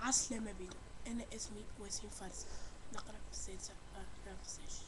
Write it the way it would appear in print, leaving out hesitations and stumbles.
عسلامة بينا. أنا اسمي وسيم فارس، نقرأ في السادسة رمسيس.